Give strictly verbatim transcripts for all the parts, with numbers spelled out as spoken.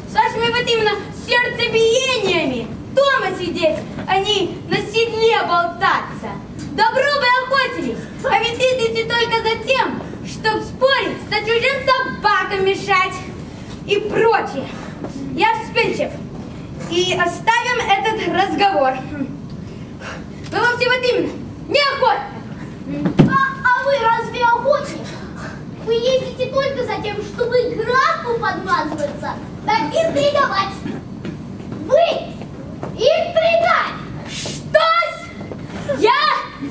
с вашими вот именно сердцебиениями дома сидеть, а не на седле болтаться. Добро бы охотились, а ведь идите только за тем, чтоб спорить, да чужим собакам мешать и прочее. Я вспыльчив, и оставим этот разговор. Вы вовсе вот именно неохотно. А, а вы разве охотник? Вы ездите только за тем, чтобы графу подмазываться, да интриговать. Вы интригант! Что-с? Я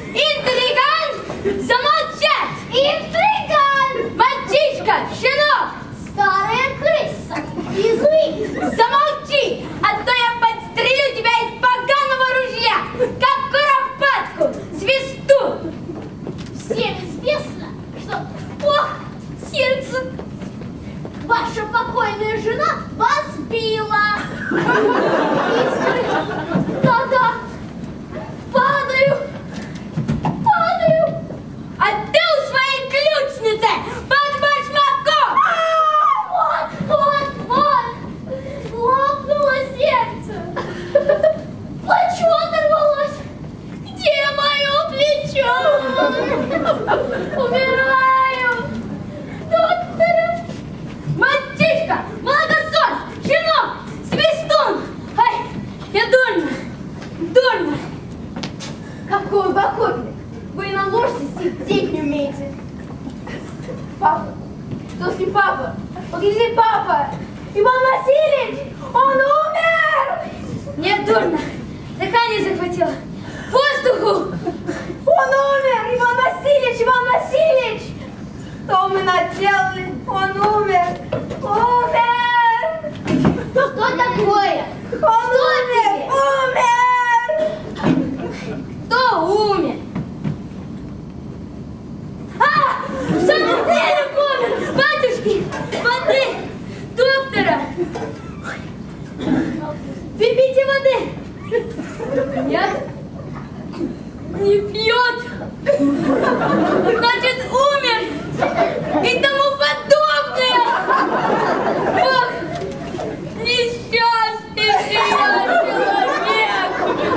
интригант? Замолчать! Интриган! Мальчишка, щенок! Старая крыса! Изуит! Замолчи, а то я подстрелю тебя из поганого ружья, как куропатку, свистун! Всем известно, что, ох, сердце, ваша покойная жена вас била. Искры, да-да, падаю, падаю. А ты у своей ключницы под башмаком! Вот, вот, вот, лопнуло сердце. Плечо оторвалось. Где мое плечо? Умираю. Доктор. Мальчишка, молокосос, щенок, свистун! Ай, я дурно, дурно! Какой вы охотник! Вы на лошади сидеть не умеете! Папа, что с ним, папа? Погляди, папа! Иван Васильевич, он умер! Мне дурно, дыхание захватило, воздуху! Он умер, Иван Васильевич, Иван Васильевич! Что мы наделали? Он умер! Умер! Что такое? Он умер! Умер! Кто умер? А! В самом деле помер! Батюшки! Воды! Доктора! Выпейте воды! Нет? Не пьет! Значит, умер! И тому подобное! Ох, несчастный я человек!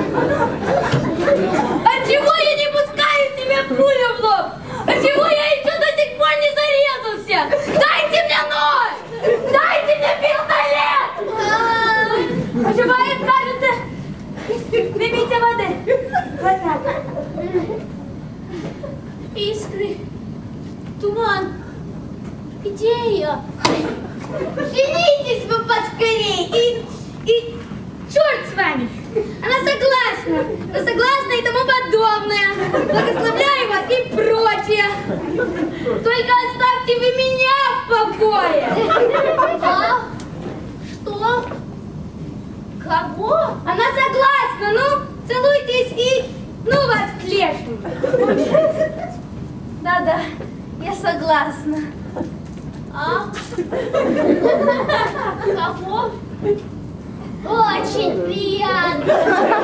Отчего я не пускаю себе пулю в лоб? Отчего я еще до сих пор не зарезался? Дайте мне нож! Дайте мне пистолет! Оживает, кажется. Выпейте воды. Вот так. Искры, туман. Где я? Женитесь вы поскорей и, и черт с вами! Она согласна, но согласна и тому подобное. Благословляю вас и прочее. Только оставьте вы меня в покое. А? Что? Кого? Она согласна, ну, целуйтесь и ну вас к лешему. Да-да, я согласна. А? Кого? Очень приятно.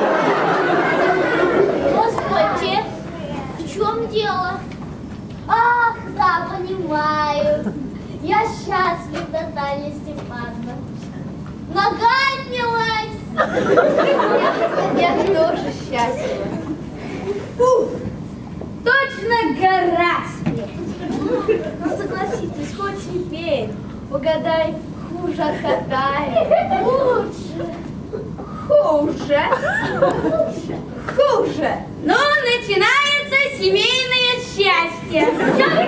Господи, в чем дело? Ах, да, понимаю. Я счастлив, Наталья Степановна. Нога отнялась. Я тоже счастлива. Ух, точно гора с плеч. Ну согласитесь, хоть теперь угадай, хуже от Катая. Лучше. Хуже. Хуже. Ну, начинается семейное счастье.